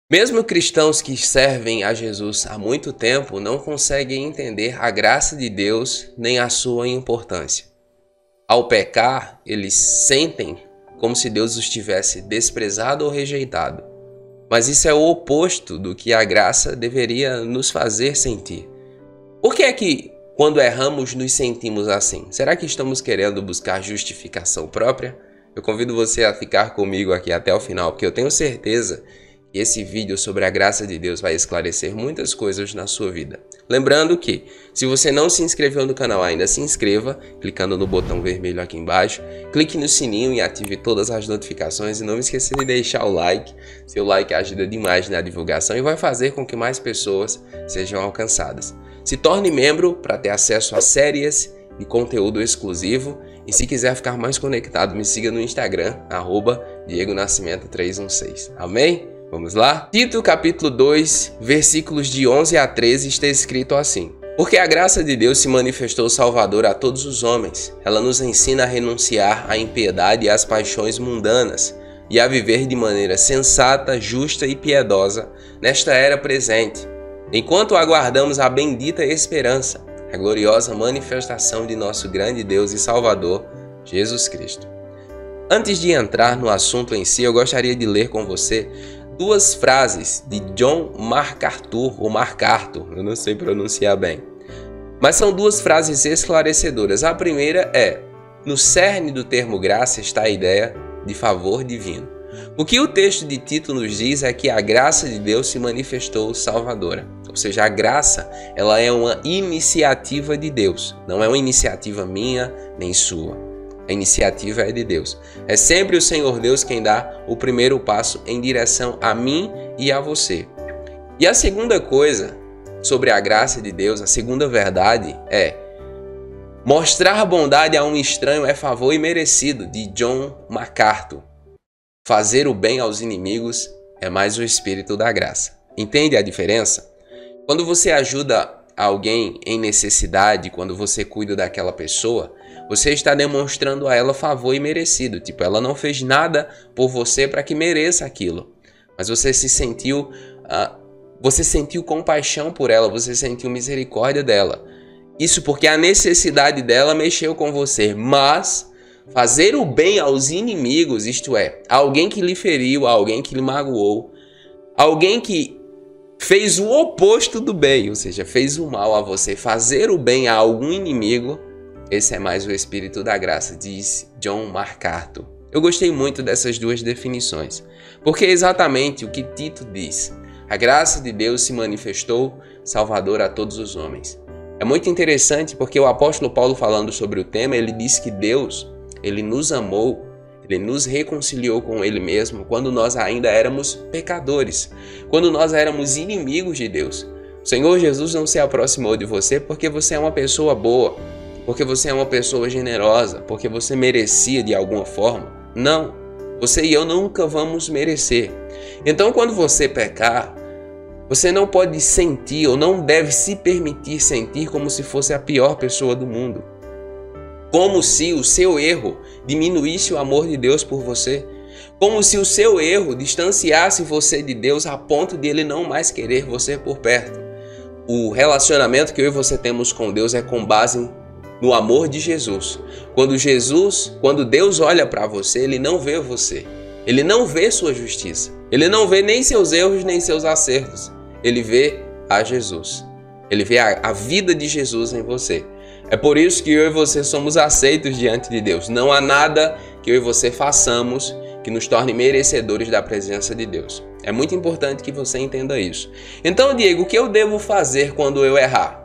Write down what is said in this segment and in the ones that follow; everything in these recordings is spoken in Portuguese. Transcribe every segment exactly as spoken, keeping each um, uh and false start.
Mesmo cristãos que servem a Jesus há muito tempo não conseguem entender a graça de Deus nem a sua importância. Ao pecar, eles sentem como se Deus os tivesse desprezado ou rejeitado. Mas isso é o oposto do que a graça deveria nos fazer sentir. Por que é que, quando erramos, nos sentimos assim? Será que estamos querendo buscar justificação própria? Eu convido você a ficar comigo aqui até o final, porque eu tenho certeza que esse vídeo sobre a graça de Deus vai esclarecer muitas coisas na sua vida. Lembrando que, se você não se inscreveu no canal ainda, se inscreva, clicando no botão vermelho aqui embaixo, clique no sininho e ative todas as notificações e não esqueça de deixar o like. Seu like ajuda demais na divulgação e vai fazer com que mais pessoas sejam alcançadas. Se torne membro para ter acesso a séries de conteúdo exclusivo e se quiser ficar mais conectado, me siga no Instagram, arroba Diego Nascimento três um seis. Amém? Vamos lá? Tito capítulo dois, versículos de onze a treze está escrito assim: Porque a graça de Deus se manifestou salvadora a todos os homens. Ela nos ensina a renunciar à impiedade e às paixões mundanas e a viver de maneira sensata, justa e piedosa nesta era presente, enquanto aguardamos a bendita esperança, a gloriosa manifestação de nosso grande Deus e Salvador, Jesus Cristo. Antes de entrar no assunto em si, eu gostaria de ler com você duas frases de John MacArthur, ou MacArthur, eu não sei pronunciar bem. Mas são duas frases esclarecedoras. A primeira é: no cerne do termo graça está a ideia de favor divino. O que o texto de Tito nos diz é que a graça de Deus se manifestou salvadora. Ou seja, a graça, ela é uma iniciativa de Deus. Não é uma iniciativa minha nem sua. A iniciativa é de Deus. É sempre o Senhor Deus quem dá o primeiro passo em direção a mim e a você. E a segunda coisa sobre a graça de Deus, a segunda verdade é: mostrar bondade a um estranho é favor imerecido, de John MacArthur. Fazer o bem aos inimigos é mais o espírito da graça. Entende a diferença? Quando você ajuda alguém em necessidade, quando você cuida daquela pessoa, você está demonstrando a ela favor imerecido. Tipo, ela não fez nada por você para que mereça aquilo. Mas você se sentiu, uh, você sentiu compaixão por ela, você sentiu misericórdia dela. Isso porque a necessidade dela mexeu com você. Mas fazer o bem aos inimigos, isto é, alguém que lhe feriu, alguém que lhe magoou, alguém que fez o oposto do bem, ou seja, fez o mal a você, fazer o bem a algum inimigo, esse é mais o espírito da graça, diz John MacArthur. Eu gostei muito dessas duas definições, porque é exatamente o que Tito diz. A graça de Deus se manifestou salvadora a todos os homens. É muito interessante porque o apóstolo Paulo, falando sobre o tema, ele diz que Deus, ele nos amou, ele nos reconciliou com ele mesmo quando nós ainda éramos pecadores, quando nós éramos inimigos de Deus. O Senhor Jesus não se aproximou de você porque você é uma pessoa boa, porque você é uma pessoa generosa, porque você merecia de alguma forma. Não, você e eu nunca vamos merecer. Então, quando você pecar, você não pode sentir ou não deve se permitir sentir como se fosse a pior pessoa do mundo. Como se o seu erro diminuísse o amor de Deus por você. Como se o seu erro distanciasse você de Deus a ponto de Ele não mais querer você por perto. O relacionamento que eu e você temos com Deus é com base no amor de Jesus. Quando Jesus, quando Deus olha para você, Ele não vê você. Ele não vê sua justiça. Ele não vê nem seus erros, nem seus acertos. Ele vê a Jesus. Ele vê a, a vida de Jesus em você. É por isso que eu e você somos aceitos diante de Deus. Não há nada que eu e você façamos que nos torne merecedores da presença de Deus. É muito importante que você entenda isso. Então, Diego, o que eu devo fazer quando eu errar?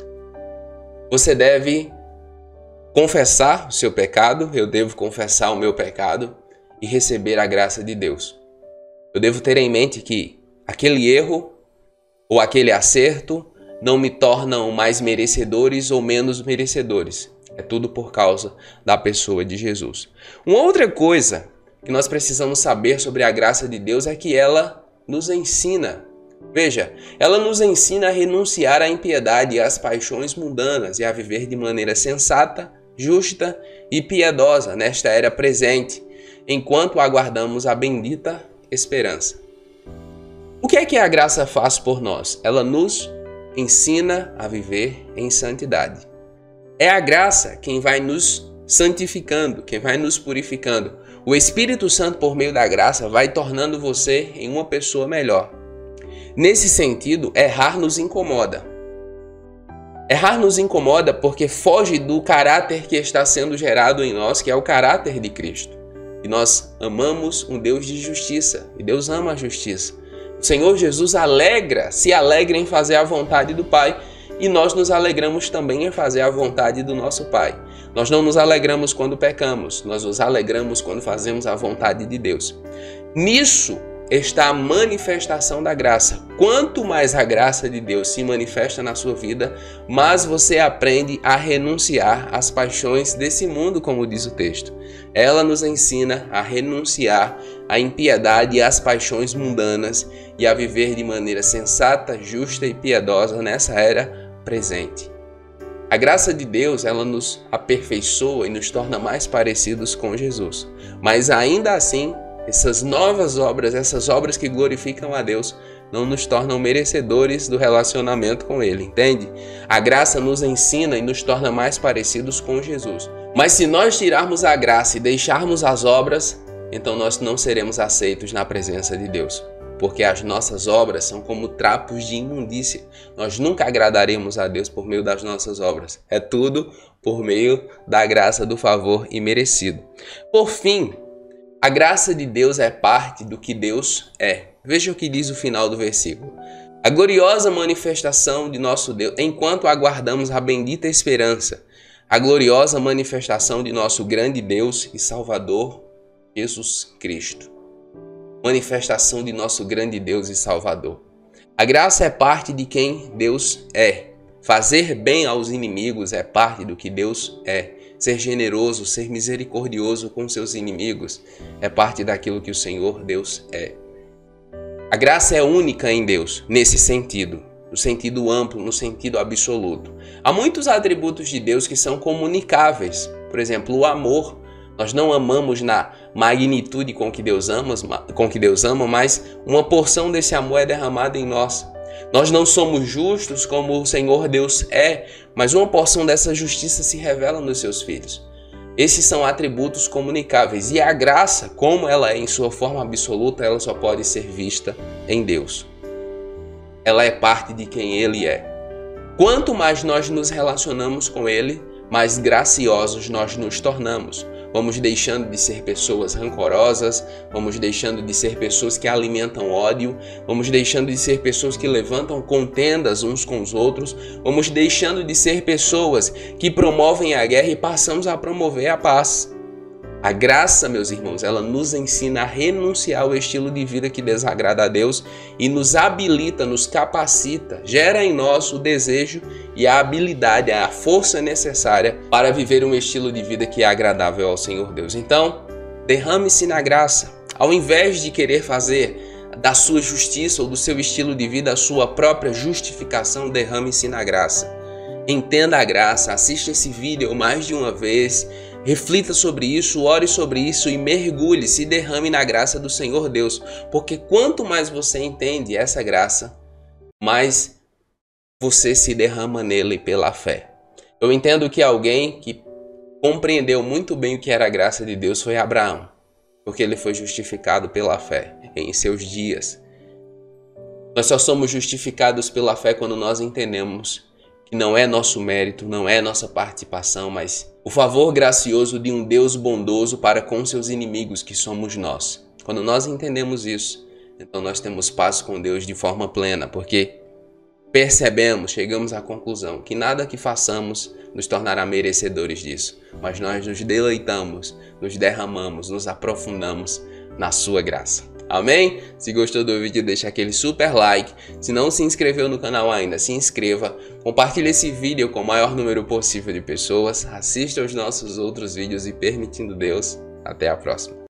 Você deve confessar o seu pecado, eu devo confessar o meu pecado e receber a graça de Deus. Eu devo ter em mente que aquele erro ou aquele acerto não me tornam mais merecedores ou menos merecedores. É tudo por causa da pessoa de Jesus. Uma outra coisa que nós precisamos saber sobre a graça de Deus é que ela nos ensina. Veja, ela nos ensina a renunciar à impiedade e às paixões mundanas e a viver de maneira sensata, justa e piedosa nesta era presente, enquanto aguardamos a bendita esperança. O que é que a graça faz por nós? Ela nos ensina a viver em santidade. É a graça quem vai nos santificando, quem vai nos purificando. O Espírito Santo, por meio da graça, vai tornando você em uma pessoa melhor. Nesse sentido, errar nos incomoda. Errar nos incomoda porque foge do caráter que está sendo gerado em nós, que é o caráter de Cristo. E nós amamos um Deus de justiça, e Deus ama a justiça. O Senhor Jesus alegra, se alegra em fazer a vontade do Pai, e nós nos alegramos também em fazer a vontade do nosso Pai. Nós não nos alegramos quando pecamos, nós nos alegramos quando fazemos a vontade de Deus. Nisso está a manifestação da graça. Quanto mais a graça de Deus se manifesta na sua vida, mais você aprende a renunciar às paixões desse mundo, como diz o texto. Ela nos ensina a renunciar à impiedade e às paixões mundanas e a viver de maneira sensata, justa e piedosa nessa era presente. A graça de Deus, ela nos aperfeiçoa e nos torna mais parecidos com Jesus. Mas ainda assim, essas novas obras, essas obras que glorificam a Deus, não nos tornam merecedores do relacionamento com Ele, entende? A graça nos ensina e nos torna mais parecidos com Jesus. Mas se nós tirarmos a graça e deixarmos as obras, então nós não seremos aceitos na presença de Deus. Porque as nossas obras são como trapos de imundícia. Nós nunca agradaremos a Deus por meio das nossas obras. É tudo por meio da graça, do favor imerecido. Por fim, a graça de Deus é parte do que Deus é. Veja o que diz o final do versículo. A gloriosa manifestação de nosso Deus, enquanto aguardamos a bendita esperança, a gloriosa manifestação de nosso grande Deus e Salvador, Jesus Cristo. Manifestação de nosso grande Deus e Salvador. A graça é parte de quem Deus é. Fazer bem aos inimigos é parte do que Deus é. Ser generoso, ser misericordioso com seus inimigos é parte daquilo que o Senhor Deus é. A graça é única em Deus, nesse sentido, no sentido amplo, no sentido absoluto. Há muitos atributos de Deus que são comunicáveis. Por exemplo, o amor. Nós não amamos na magnitude com que Deus ama, com que Deus ama, mas uma porção desse amor é derramada em nós. Nós não somos justos como o Senhor Deus é, mas uma porção dessa justiça se revela nos seus filhos. Esses são atributos comunicáveis. E a graça, como ela é em sua forma absoluta, ela só pode ser vista em Deus. Ela é parte de quem Ele é. Quanto mais nós nos relacionamos com Ele, mais graciosos nós nos tornamos. Vamos deixando de ser pessoas rancorosas, vamos deixando de ser pessoas que alimentam ódio, vamos deixando de ser pessoas que levantam contendas uns com os outros, vamos deixando de ser pessoas que promovem a guerra e passamos a promover a paz. A graça, meus irmãos, ela nos ensina a renunciar ao estilo de vida que desagrada a Deus e nos habilita, nos capacita, gera em nós o desejo e a habilidade, a força necessária para viver um estilo de vida que é agradável ao Senhor Deus. Então, derrame-se na graça. Ao invés de querer fazer da sua justiça ou do seu estilo de vida a sua própria justificação, derrame-se na graça. Entenda a graça, assista esse vídeo mais de uma vez, reflita sobre isso, ore sobre isso e mergulhe, se derrame na graça do Senhor Deus. Porque quanto mais você entende essa graça, mais você se derrama nele pela fé. Eu entendo que alguém que compreendeu muito bem o que era a graça de Deus foi Abraão, porque ele foi justificado pela fé em seus dias. Nós só somos justificados pela fé quando nós entendemos que não é nosso mérito, não é nossa participação, mas o favor gracioso de um Deus bondoso para com seus inimigos, que somos nós. Quando nós entendemos isso, então nós temos paz com Deus de forma plena, porque percebemos, chegamos à conclusão que nada que façamos nos tornará merecedores disso, mas nós nos deleitamos, nos derramamos, nos aprofundamos na sua graça. Amém? Se gostou do vídeo, deixa aquele super like. Se não se inscreveu no canal ainda, se inscreva. Compartilhe esse vídeo com o maior número possível de pessoas. Assista aos nossos outros vídeos e, permitindo Deus, até a próxima.